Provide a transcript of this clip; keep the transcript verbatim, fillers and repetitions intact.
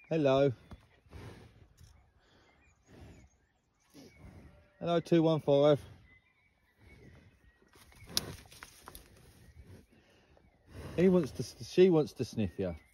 Hello. Hello, two one five. He wants to, she wants to sniff you.